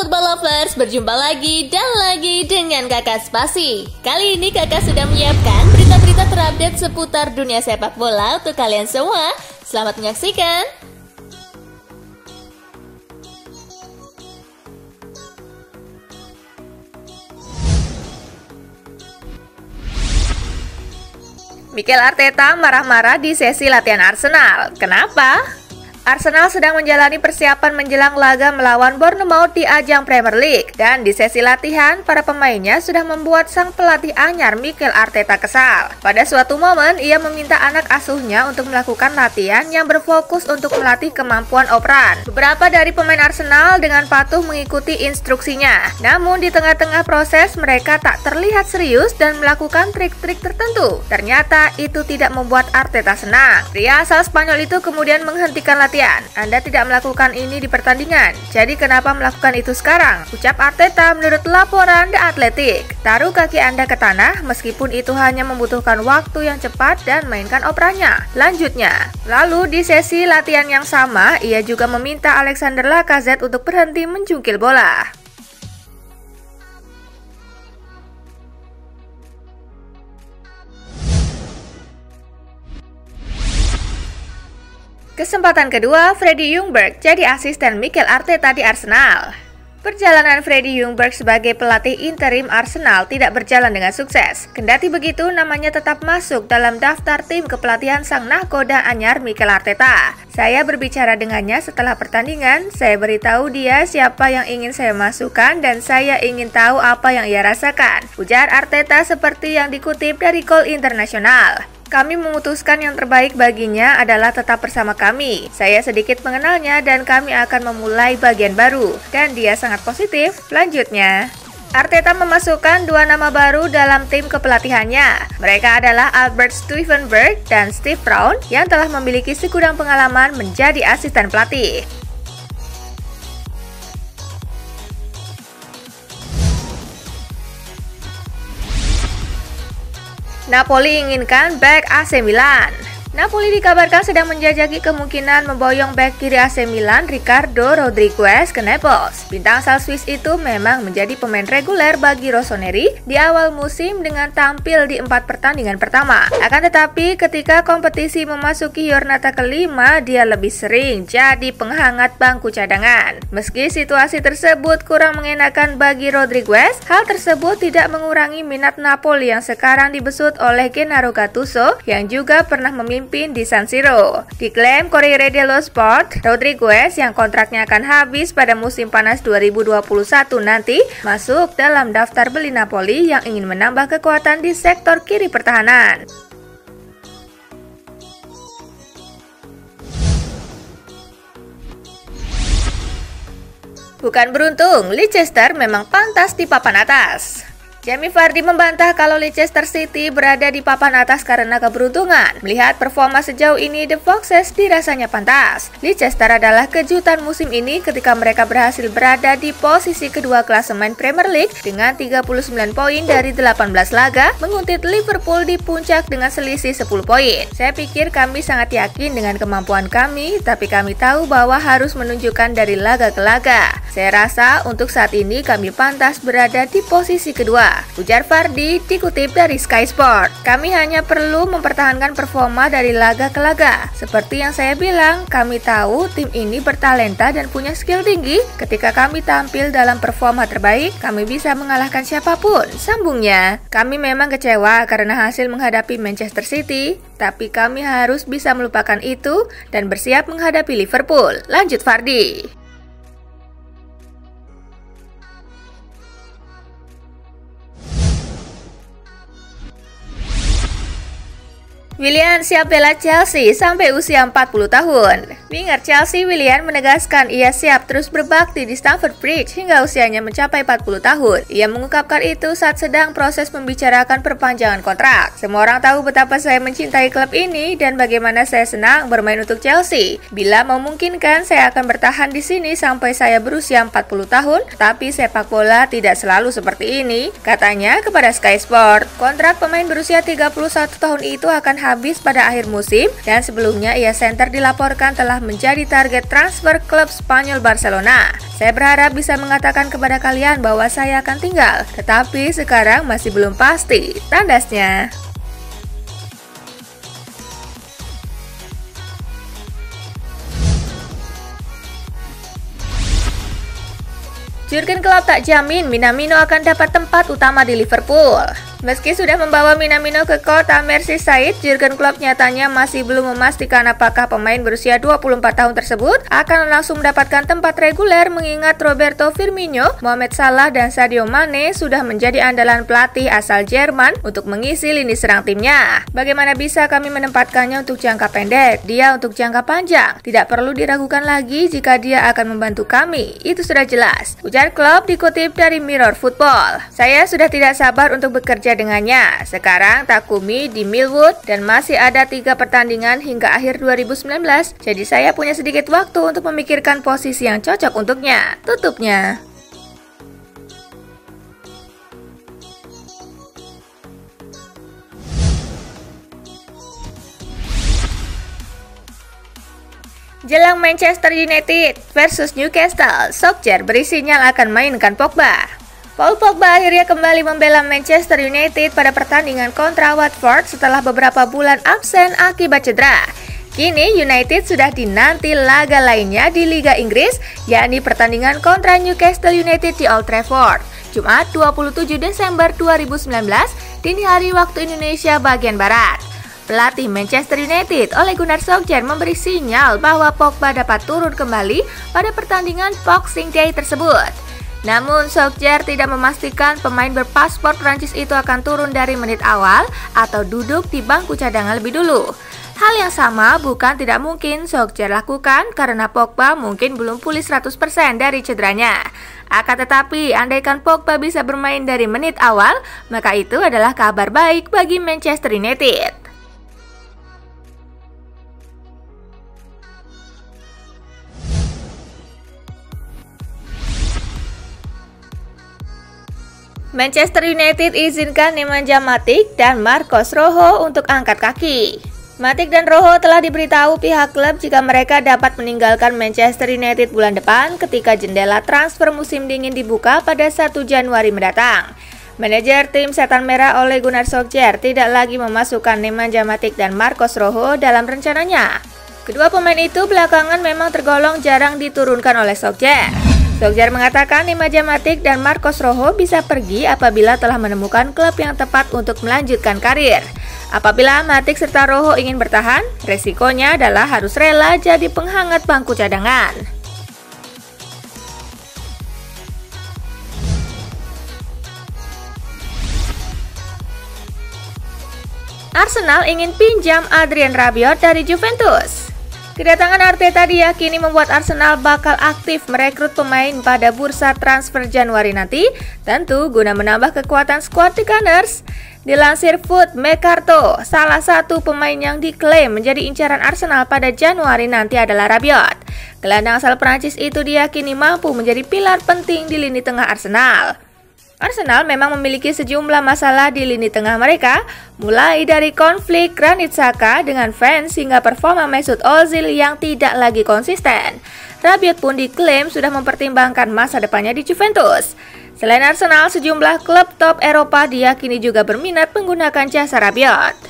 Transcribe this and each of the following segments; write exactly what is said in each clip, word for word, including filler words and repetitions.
football lovers, berjumpa lagi dan lagi dengan Kakak Spasi. Kali ini Kakak sudah menyiapkan berita-berita terupdate seputar dunia sepak bola untuk kalian semua. Selamat menyaksikan. Mikel Arteta marah-marah di sesi latihan Arsenal. Kenapa? Arsenal sedang menjalani persiapan menjelang laga melawan Bournemouth di ajang Premier League. Dan di sesi latihan, para pemainnya sudah membuat sang pelatih anyar Mikel Arteta kesal. Pada suatu momen, ia meminta anak asuhnya untuk melakukan latihan yang berfokus untuk melatih kemampuan operan. Beberapa dari pemain Arsenal dengan patuh mengikuti instruksinya. Namun di tengah-tengah proses, mereka tak terlihat serius dan melakukan trik-trik tertentu. Ternyata itu tidak membuat Arteta senang. Pria asal Spanyol itu kemudian menghentikan latihan. Anda tidak melakukan ini di pertandingan, jadi kenapa melakukan itu sekarang? Ucap Arteta menurut laporan The Athletic. Taruh kaki Anda ke tanah meskipun itu hanya membutuhkan waktu yang cepat dan mainkan operannya. Lanjutnya, lalu di sesi latihan yang sama, ia juga meminta Alexander Lacazette untuk berhenti mencungkil bola. Kesempatan kedua, Freddie Ljungberg jadi asisten Mikel Arteta di Arsenal. Perjalanan Freddie Ljungberg sebagai pelatih interim Arsenal tidak berjalan dengan sukses. Kendati begitu, namanya tetap masuk dalam daftar tim kepelatihan sang nahkoda anyar Mikel Arteta. Saya berbicara dengannya setelah pertandingan, saya beritahu dia siapa yang ingin saya masukkan dan saya ingin tahu apa yang ia rasakan. Ujar Arteta seperti yang dikutip dari Goal International. Kami memutuskan yang terbaik baginya adalah tetap bersama kami. Saya sedikit mengenalnya dan kami akan memulai bagian baru. Dan dia sangat positif. Lanjutnya, Arteta memasukkan dua nama baru dalam tim kepelatihannya. Mereka adalah Albert Stuivenberg dan Steve Brown yang telah memiliki segudang pengalaman menjadi asisten pelatih. Napoli inginkan bek A C Milan. Napoli dikabarkan sedang menjajaki kemungkinan memboyong bek kiri A C Milan Ricardo Rodriguez ke Naples. Bintang asal Swiss itu memang menjadi pemain reguler bagi Rossoneri di awal musim dengan tampil di empat pertandingan pertama. Akan tetapi ketika kompetisi memasuki Giornata kelima, dia lebih sering jadi penghangat bangku cadangan. Meski situasi tersebut kurang mengenakan bagi Rodriguez, hal tersebut tidak mengurangi minat Napoli yang sekarang dibesut oleh Gennaro Gattuso yang juga pernah memimpin di San Siro. Diklaim Corriere dello Sport, Rodriguez yang kontraknya akan habis pada musim panas dua ribu dua puluh satu nanti masuk dalam daftar beli Napoli yang ingin menambah kekuatan di sektor kiri pertahanan. Bukan beruntung, Leicester memang pantas di papan atas. Jamie Vardy membantah kalau Leicester City berada di papan atas karena keberuntungan. Melihat performa sejauh ini, The Foxes dirasanya pantas. Leicester adalah kejutan musim ini ketika mereka berhasil berada di posisi kedua klasemen Premier League dengan tiga puluh sembilan poin dari delapan belas laga, menguntit Liverpool di puncak dengan selisih sepuluh poin. Saya pikir kami sangat yakin dengan kemampuan kami, tapi kami tahu bahwa harus menunjukkan dari laga ke laga. Saya rasa untuk saat ini kami pantas berada di posisi kedua, ujar Vardy dikutip dari Sky Sport. Kami hanya perlu mempertahankan performa dari laga ke laga. Seperti yang saya bilang, kami tahu tim ini bertalenta dan punya skill tinggi. Ketika kami tampil dalam performa terbaik, kami bisa mengalahkan siapapun, sambungnya. Kami memang kecewa karena hasil menghadapi Manchester City, tapi kami harus bisa melupakan itu dan bersiap menghadapi Liverpool, lanjut Vardy. Willian siap bela Chelsea sampai usia empat puluh tahun. Winger Chelsea Willian menegaskan ia siap terus berbakti di Stamford Bridge hingga usianya mencapai empat puluh tahun. Ia mengungkapkan itu saat sedang proses membicarakan perpanjangan kontrak. Semua orang tahu betapa saya mencintai klub ini dan bagaimana saya senang bermain untuk Chelsea. Bila memungkinkan, saya akan bertahan di sini sampai saya berusia empat puluh tahun, tapi sepak bola tidak selalu seperti ini, katanya kepada Sky Sport. Kontrak pemain berusia tiga puluh satu tahun itu akan habis pada akhir musim dan sebelumnya ia center dilaporkan telah menjadi target transfer klub Spanyol Barcelona. Saya berharap bisa mengatakan kepada kalian bahwa saya akan tinggal, tetapi sekarang masih belum pasti, tandasnya. Jurgen Klopp tak jamin Minamino akan dapat tempat utama di Liverpool. Meski sudah membawa Minamino ke kota Merseyside, Jurgen Klopp nyatanya masih belum memastikan apakah pemain berusia dua puluh empat tahun tersebut akan langsung mendapatkan tempat reguler mengingat Roberto Firmino, Mohamed Salah, dan Sadio Mane sudah menjadi andalan pelatih asal Jerman untuk mengisi lini serang timnya. Bagaimana bisa kami menempatkannya untuk jangka pendek? Dia untuk jangka panjang. Tidak perlu diragukan lagi jika dia akan membantu kami. Itu sudah jelas. Ujar Klopp dikutip dari Mirror Football. Saya sudah tidak sabar untuk bekerja dengannya. Sekarang Takumi di Millwood dan masih ada tiga pertandingan hingga akhir dua ribu sembilan belas, jadi saya punya sedikit waktu untuk memikirkan posisi yang cocok untuknya, tutupnya. Jelang Manchester United versus Newcastle, Solskjaer beri sinyal akan mainkan Pogba. Paul Pogba akhirnya kembali membela Manchester United pada pertandingan kontra Watford setelah beberapa bulan absen akibat cedera. Kini United sudah dinanti laga lainnya di Liga Inggris, yakni pertandingan kontra Newcastle United di Old Trafford, Jumat dua puluh tujuh Desember dua ribu sembilan belas, dini hari waktu Indonesia bagian Barat. Pelatih Manchester United Ole Gunnar Solskjaer memberi sinyal bahwa Pogba dapat turun kembali pada pertandingan Boxing Day tersebut. Namun Solskjaer tidak memastikan pemain berpaspor Prancis itu akan turun dari menit awal atau duduk di bangku cadangan lebih dulu. Hal yang sama bukan tidak mungkin Solskjaer lakukan karena Pogba mungkin belum pulih seratus persen dari cederanya. Akan tetapi, andaikan Pogba bisa bermain dari menit awal, maka itu adalah kabar baik bagi Manchester United. Manchester United izinkan Nemanja Matic dan Marcos Rojo untuk angkat kaki. Matic dan Rojo telah diberitahu pihak klub jika mereka dapat meninggalkan Manchester United bulan depan ketika jendela transfer musim dingin dibuka pada satu Januari mendatang. Manajer tim Setan Merah Ole Gunnar Solskjaer tidak lagi memasukkan Nemanja Matic dan Marcos Rojo dalam rencananya. Kedua pemain itu belakangan memang tergolong jarang diturunkan oleh Solskjaer. Solskjaer mengatakan Nemanja Matic dan Marcos Rojo bisa pergi apabila telah menemukan klub yang tepat untuk melanjutkan karir. Apabila Matic serta Rojo ingin bertahan, resikonya adalah harus rela jadi penghangat bangku cadangan. Arsenal ingin pinjam Adrien Rabiot dari Juventus. Kedatangan Arteta diyakini membuat Arsenal bakal aktif merekrut pemain pada bursa transfer Januari nanti, tentu guna menambah kekuatan skuad The Gunners. Dilansir Foot Mercato, salah satu pemain yang diklaim menjadi incaran Arsenal pada Januari nanti adalah Rabiot. Gelandang asal Prancis itu diyakini mampu menjadi pilar penting di lini tengah Arsenal. Arsenal memang memiliki sejumlah masalah di lini tengah mereka, mulai dari konflik Granit Xhaka dengan fans hingga performa Mesut Ozil yang tidak lagi konsisten. Rabiot pun diklaim sudah mempertimbangkan masa depannya di Juventus. Selain Arsenal, sejumlah klub top Eropa diyakini juga berminat menggunakan jasa Rabiot.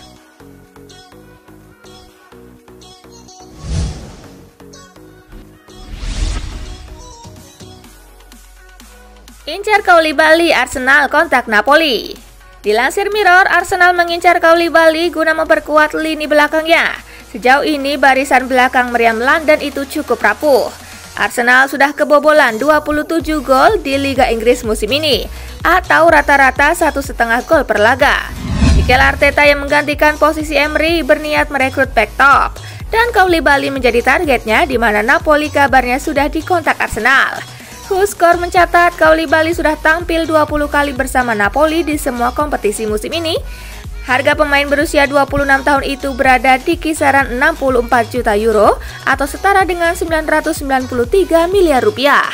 Incar Koulibaly, Arsenal kontak Napoli. Dilansir Mirror, Arsenal mengincar Koulibaly guna memperkuat lini belakangnya. Sejauh ini barisan belakang meriam London itu cukup rapuh. Arsenal sudah kebobolan dua puluh tujuh gol di Liga Inggris musim ini, atau rata-rata satu setengah gol per laga. Mikel Arteta yang menggantikan posisi Emery berniat merekrut back top, dan Koulibaly menjadi targetnya di mana Napoli kabarnya sudah dikontak Arsenal. WhoScored mencatat Koulibaly sudah tampil dua puluh kali bersama Napoli di semua kompetisi musim ini. Harga pemain berusia dua puluh enam tahun itu berada di kisaran enam puluh empat juta euro atau setara dengan sembilan ratus sembilan puluh tiga miliar rupiah.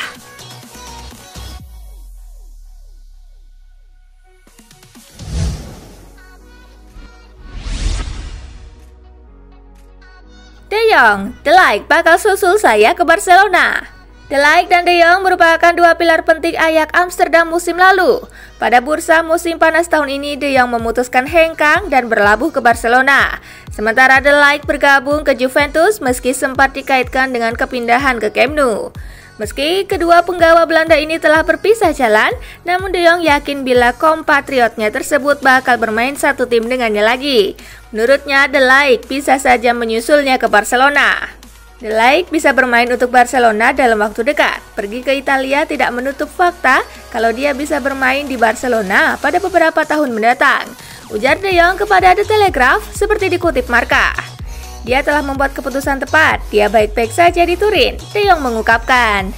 Jong, De Ligt bakal susul saya ke Barcelona. De Ligt dan De Jong merupakan dua pilar penting Ajax Amsterdam musim lalu. Pada bursa musim panas tahun ini, De Jong memutuskan hengkang dan berlabuh ke Barcelona. Sementara De Ligt bergabung ke Juventus meski sempat dikaitkan dengan kepindahan ke Camp Nou. Meski kedua penggawa Belanda ini telah berpisah jalan, namun De Jong yakin bila kompatriotnya tersebut bakal bermain satu tim dengannya lagi. Menurutnya, De Ligt bisa saja menyusulnya ke Barcelona. De Ligt bisa bermain untuk Barcelona dalam waktu dekat. Pergi ke Italia tidak menutup fakta kalau dia bisa bermain di Barcelona pada beberapa tahun mendatang, ujar De Jong kepada The Telegraph seperti dikutip Marca. Dia telah membuat keputusan tepat, dia baik-baik saja di Turin, De Jong mengungkapkan.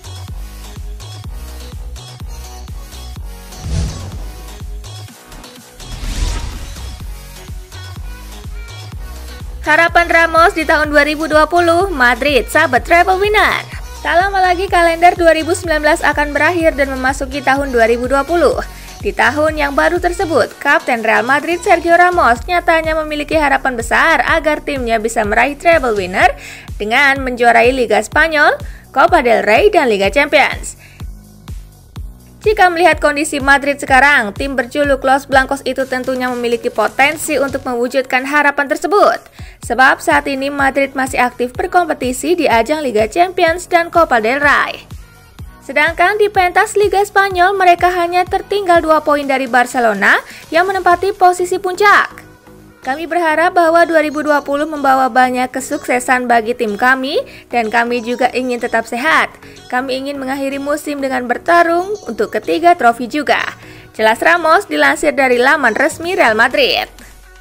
Harapan Ramos di tahun dua ribu dua puluh, Madrid sahabat treble winner. Tak lama lagi kalender dua ribu sembilan belas akan berakhir dan memasuki tahun dua ribu dua puluh. Di tahun yang baru tersebut, Kapten Real Madrid Sergio Ramos nyatanya memiliki harapan besar agar timnya bisa meraih treble winner dengan menjuarai Liga Spanyol, Copa del Rey, dan Liga Champions. Jika melihat kondisi Madrid sekarang, tim berjuluk Los Blancos itu tentunya memiliki potensi untuk mewujudkan harapan tersebut. Sebab saat ini Madrid masih aktif berkompetisi di ajang Liga Champions dan Copa del Rey. Sedangkan di pentas Liga Spanyol, mereka hanya tertinggal dua poin dari Barcelona yang menempati posisi puncak. Kami berharap bahwa dua ribu dua puluh membawa banyak kesuksesan bagi tim kami dan kami juga ingin tetap sehat. Kami ingin mengakhiri musim dengan bertarung untuk ketiga trofi juga. Jelas Ramos dilansir dari laman resmi Real Madrid.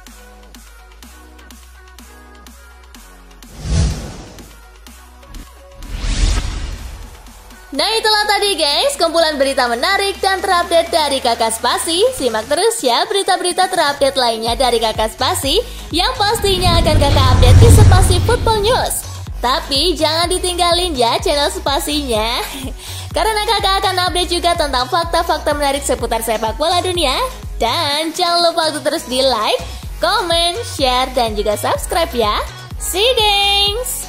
Nah itulah tadi guys, kumpulan berita menarik dan terupdate dari Kakak Spasi. Simak terus ya berita-berita terupdate lainnya dari Kakak Spasi yang pastinya akan Kakak update di Spasi Football News. Tapi jangan ditinggalin ya channel Spasinya, karena Kakak akan update juga tentang fakta-fakta menarik seputar sepak bola dunia. Dan jangan lupa untuk terus di like, comment, share, dan juga subscribe ya. See you guys!